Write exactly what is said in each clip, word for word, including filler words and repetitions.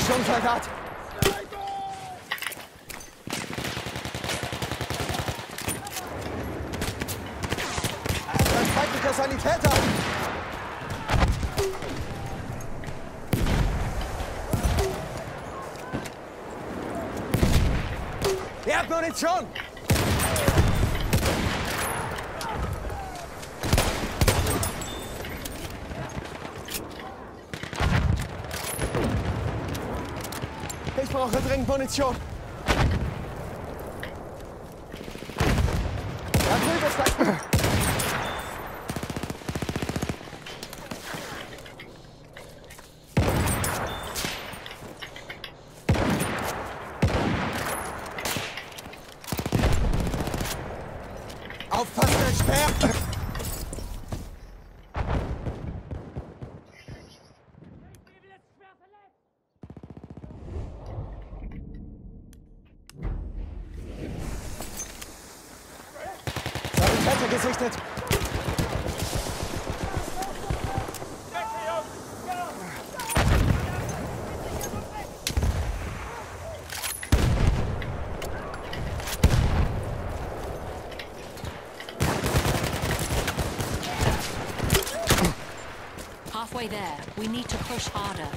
Sturmsoldat! Ein feindlicher Sanitäter! Er hat Munition! Ich brauche dringend Munition. Da drüben ist gleich. Aufpassen, der Speer! Sanitäter gesichtet! Halfway there, we need to push harder.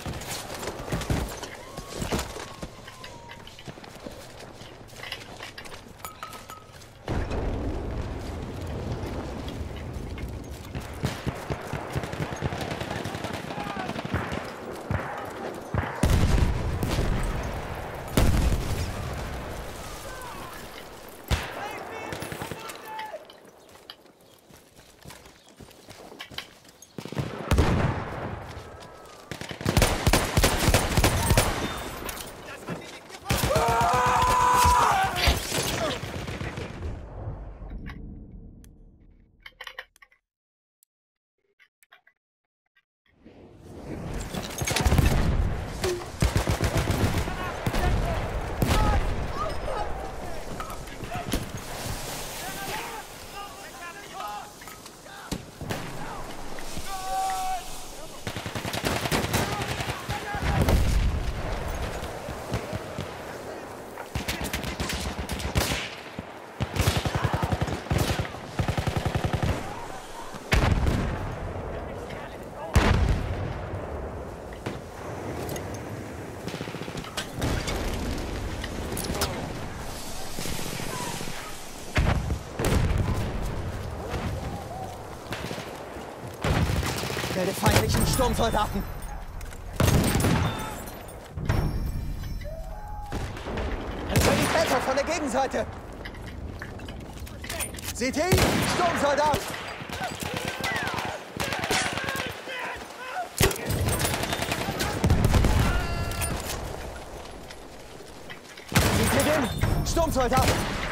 Melde feindlichen Sturmsoldaten! Ein Sanitäter von der Gegenseite! Seht ihn? Sturmsoldat! Seht ihr den? Sturmsoldat!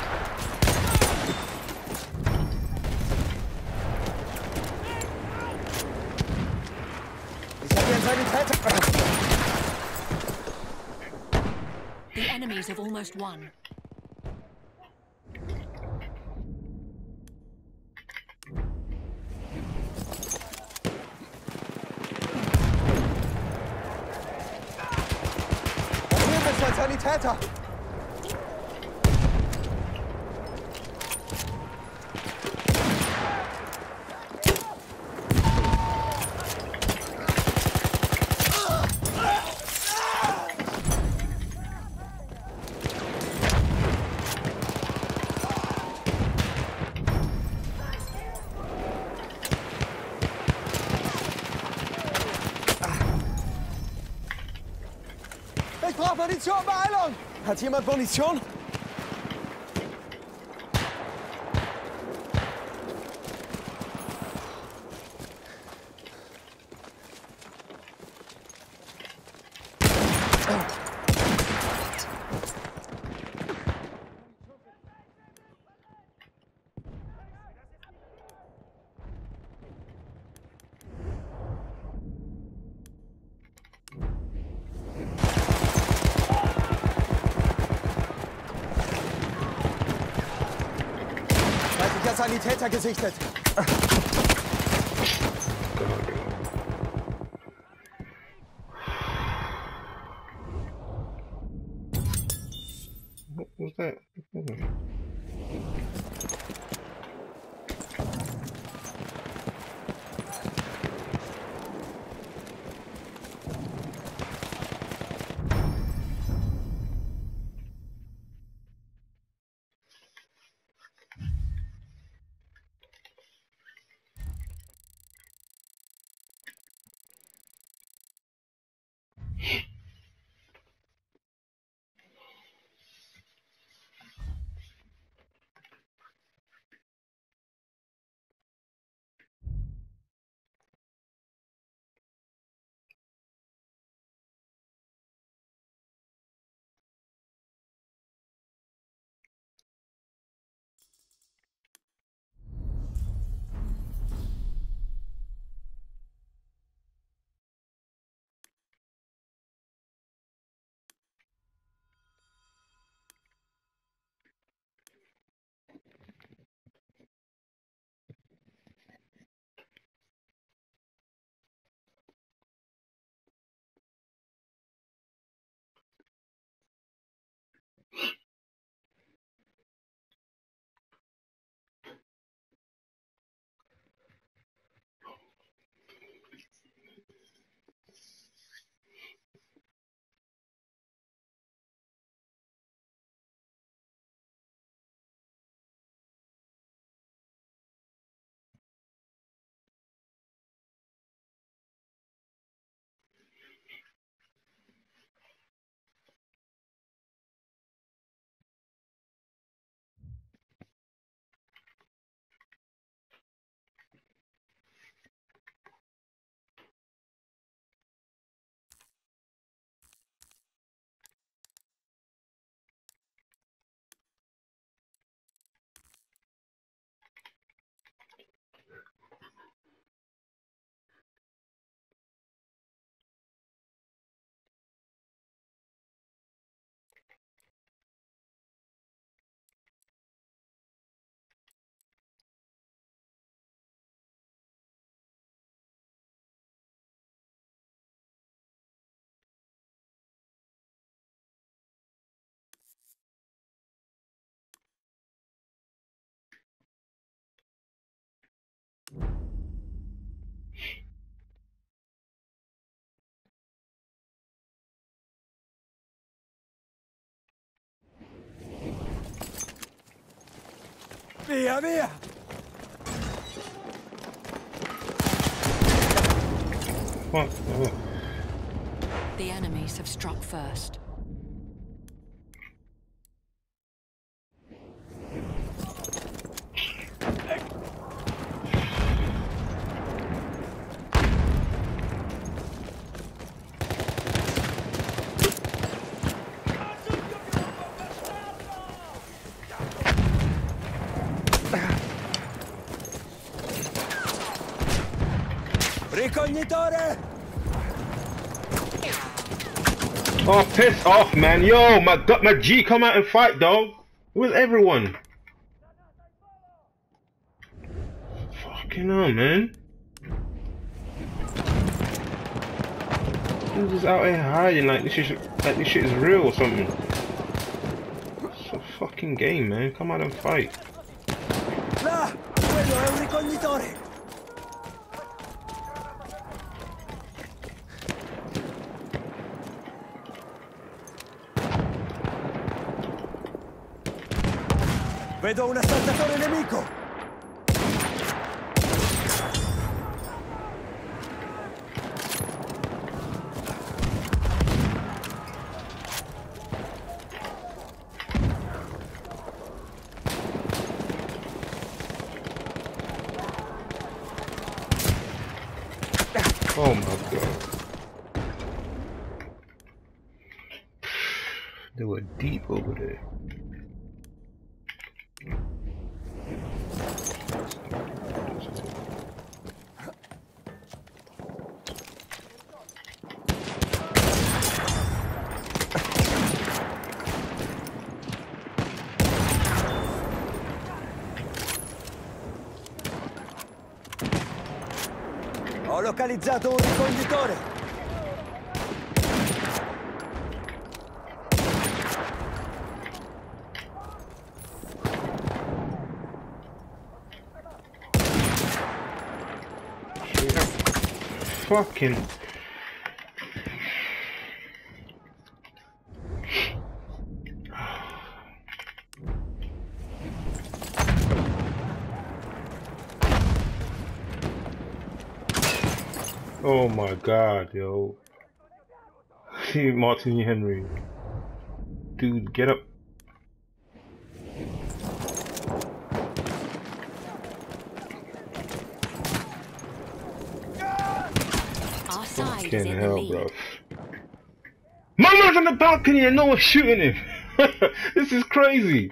The enemies have almost won. Da drüben ist ein Sanitäter! Ich brauche Munition, Beeilung! Hat jemand Munition? Sanitäter gesichtet. Via, via! Fuck. Oh. The enemies have struck first. Ricognitore! Oh, piss off, man. Yo, my gut, my G, come out and fight, dog. Where's everyone? Fucking hell, man. Who's just out here hiding like this is like this shit is real or something? It's a fucking game, man. Come out and fight. Là! Quello è un ricognitore! Vedo un assaltatore nemico! Oh my god. They were deep over there. Ho localizzato un ricognitore! Fucking. Oh my god, yo. See Martin Henry. Dude, get up. Our side is Fucking in the hell, lead. bro. My man's on the balcony and no one's shooting him. This is crazy.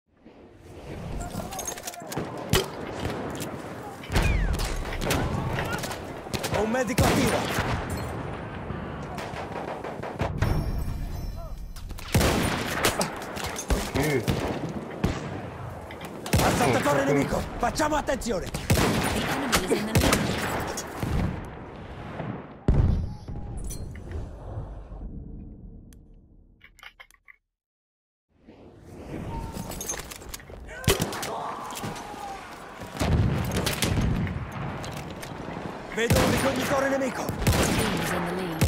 Ho un medico attivo! Dude. Assaltatore Oh, nemico! Facciamo attenzione! The enemy is in the lead. Vedo un ricognitore nemico! Team is in the lead.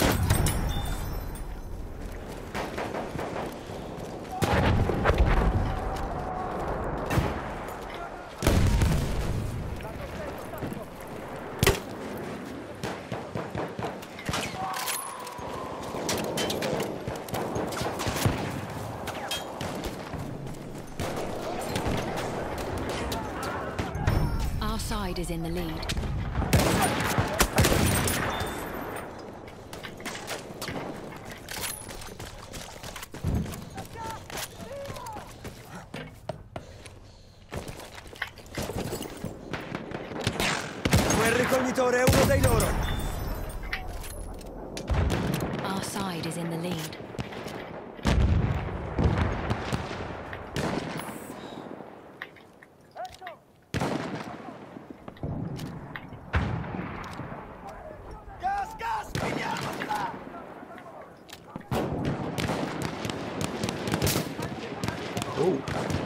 Our side is in the lead. Quel ricognitore è uno dei loro! Our side is in the lead. Gas, gas! Pigliamocela! Oh.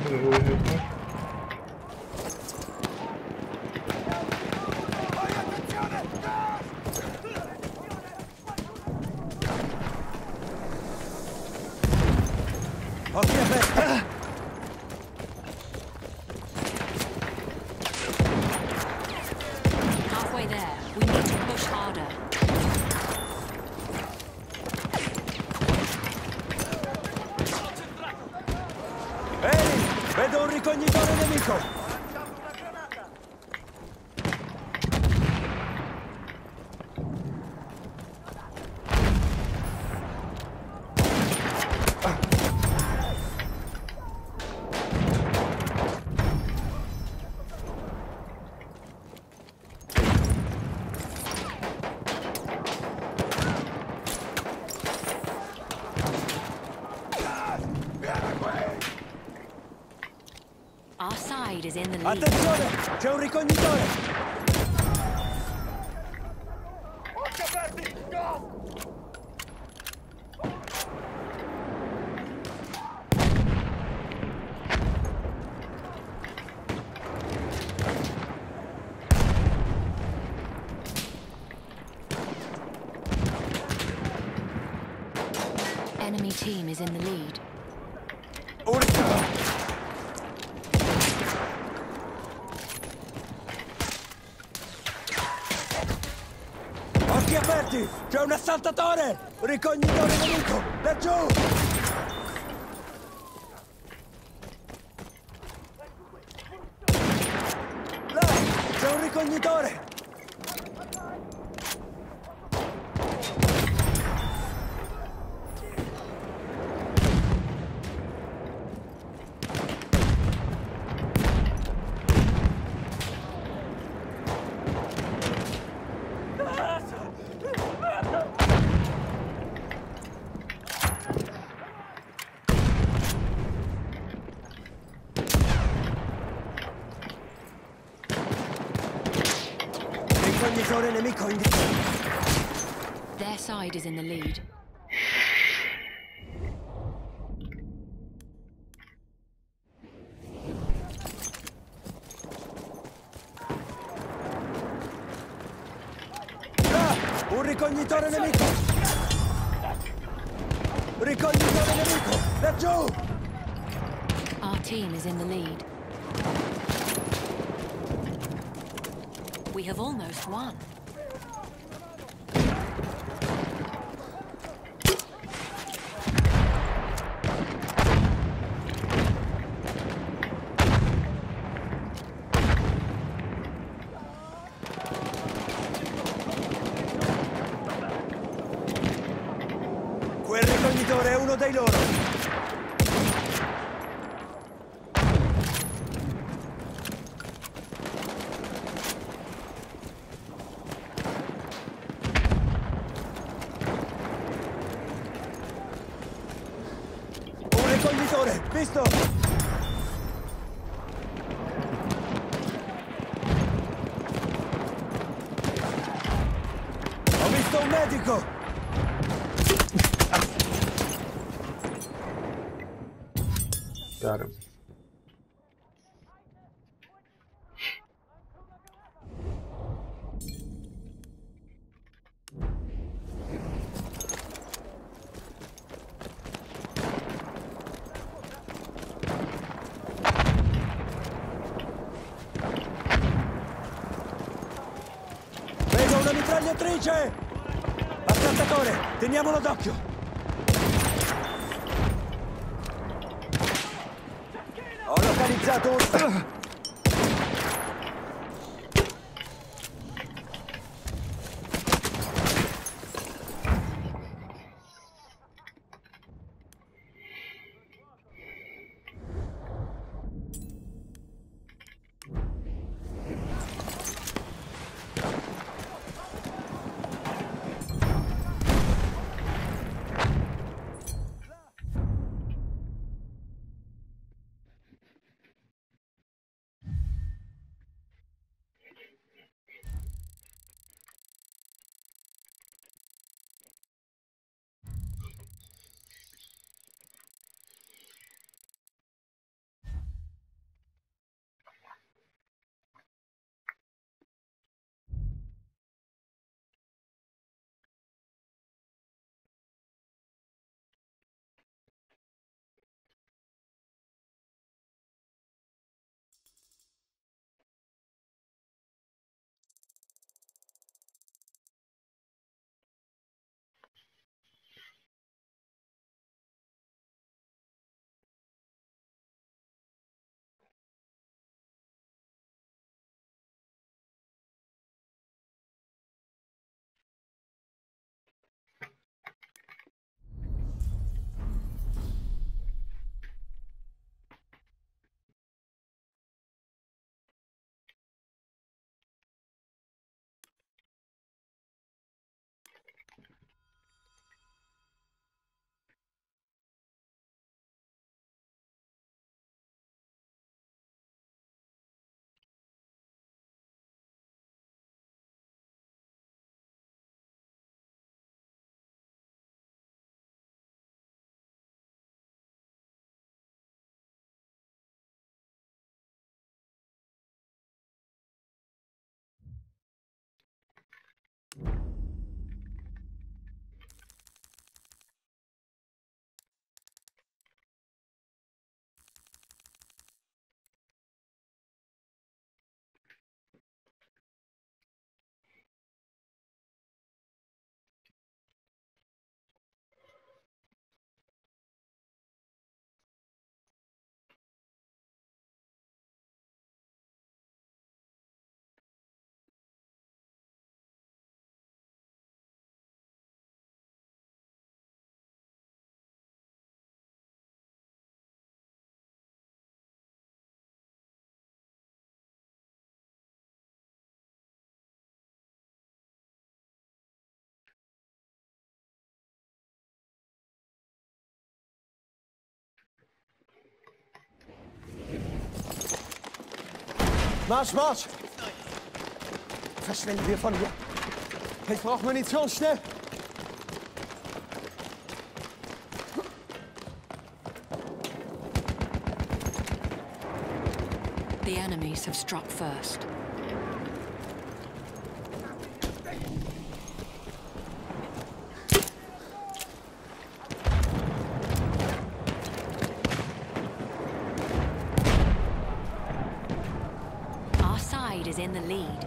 Poi attenzione! Gas! We need to push harder. Ehi, vedo un ricognitore nemico. Our side is in the lead. Attenzione, c'è un ricognitore. Occhi aperti! Go! Enemy team is in the lead. Urca! Occhi aperti! C'è un assaltatore! Ricognitore nemico! Laggiù! Là! C'è un ricognitore! Ricognitore nemico in Their side is in the lead. Là! Un ricognitore nemico! Ricognitore nemico! Laggiù! Our team is in the lead. We have almost won. Quel ricognitore è uno dei loro! Un ricognitore! Visto! Ho visto un medico! Got him. Vedo una mitragliatrice! Assaltatore, teniamolo d'occhio! Ho localizzato un... Marsch, Marsch! Verschwinden wir von hier. Ich brauche Munition, schnell! The enemies have struck first. Our side is in the lead.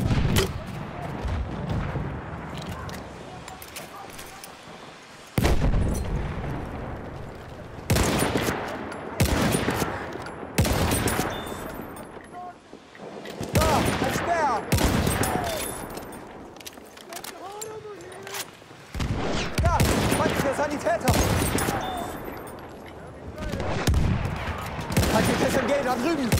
Sanitäter! Halt die S M G da drüben!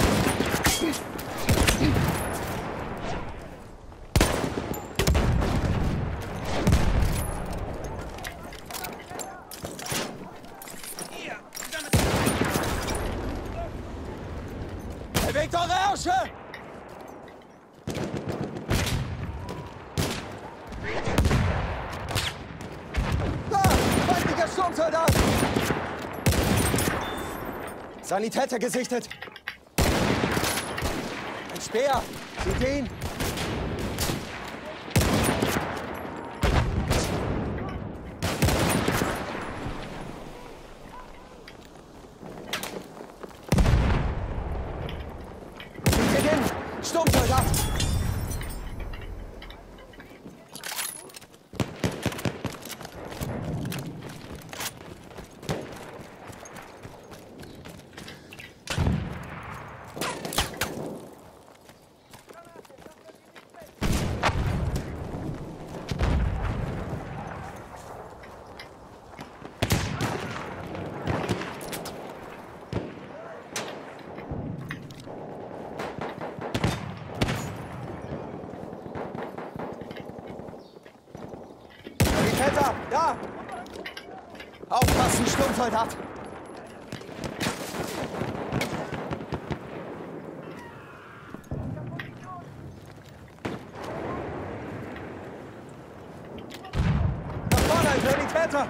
Bewegt eure Ärsche! Sturmsoldat! Sanitäter gesichtet! Ein Speer! Seht ihr ihn? Seht ihr den? Sturmsoldat! Täter, da! Aufpassen, Sturmsoldat! Nach vorne, ein Sanitäter!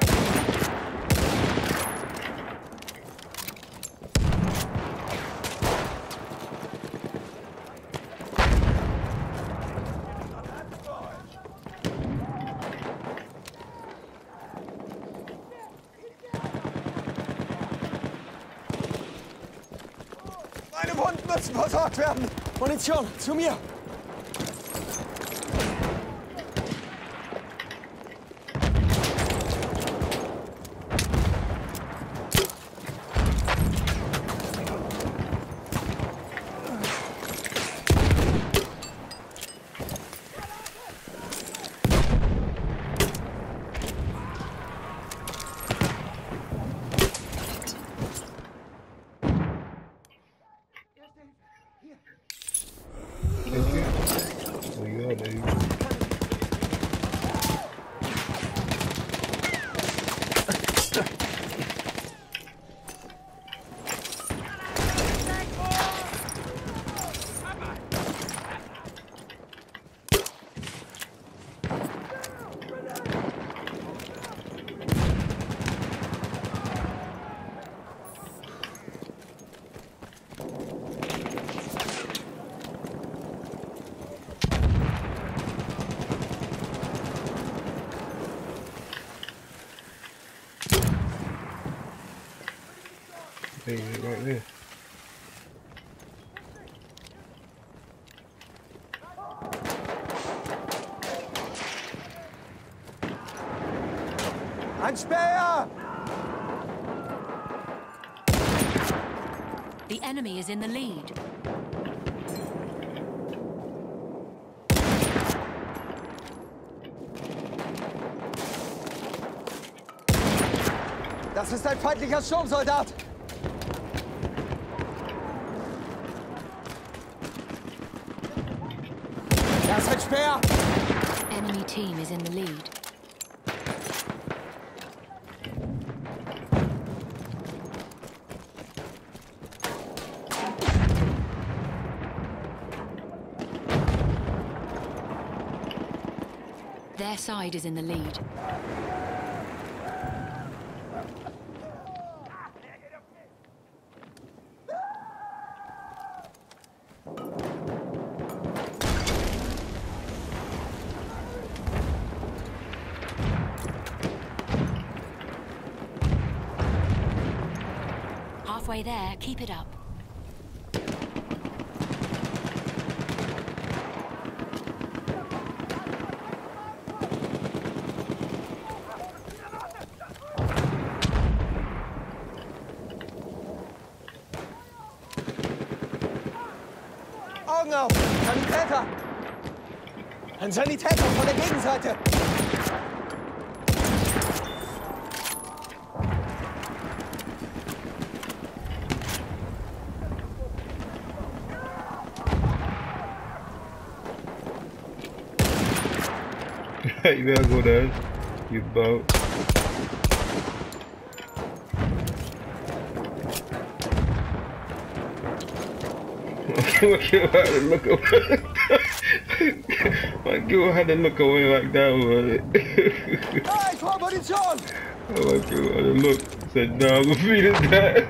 Meine Wunden müssen versorgt werden. Munition, zu mir. see it right there. Ein Speer! The enemy is in the lead. Das ist ein feindlicher Sturmsoldat! Da ist ein Speer! Enemy team is in the lead. Their side is in the lead. Halfway there, keep it up. Augen auf! Sanitäter! Ein Sanitäter von der Gegenseite! You better go there, you boat. Look at how to look away. My girl had to look away like that, was it? Hey, vor Munition! My girl had to look, said, no, I'm gonna feed it that.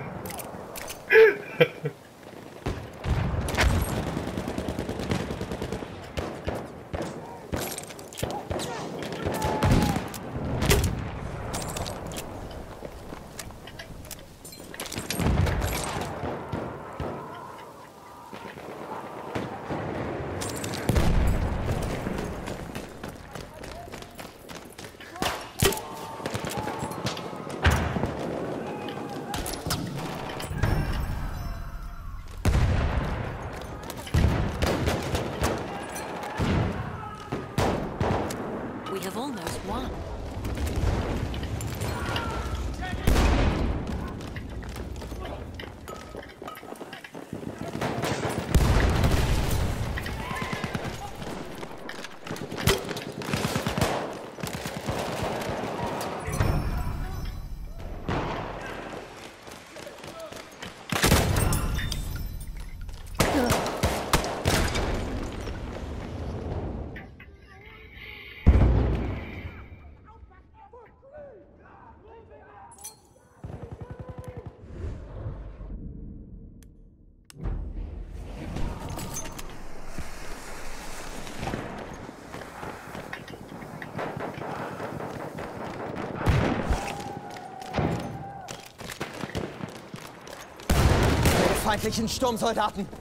We have almost won. Feindlichen Sturmsoldaten!